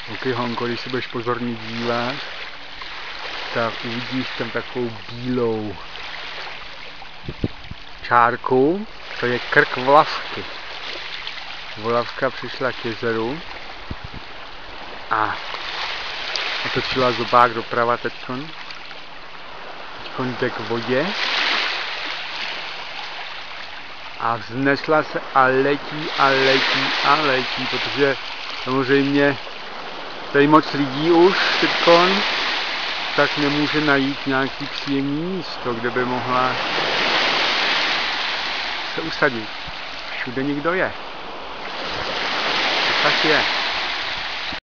Ok, Honko, když se budeš pozorně dívat, tak uvidíš tam takovou bílou čárku, to je krk Vlavky. Vlavka přišla k jezeru a otočila zobák doprava teďkon jde k vodě a vznesla se a letí a letí a letí, protože samozřejmě tady moc lidí už teďkon, tak nemůže najít nějaký příjemný místo, kde by mohla se usadit. Všude někdo je. To tak je.